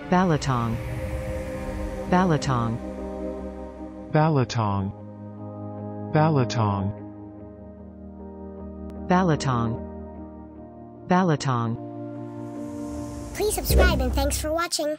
balatong, balatong, balatong, balatong, balatong, balatong. Please subscribe and thanks for watching.